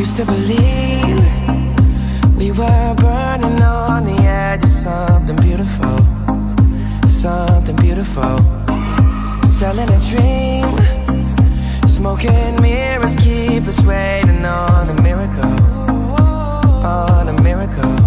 To believe we were burning on the edge of something beautiful, something beautiful. Selling a dream, smoking mirrors keep us waiting on a miracle, on a miracle.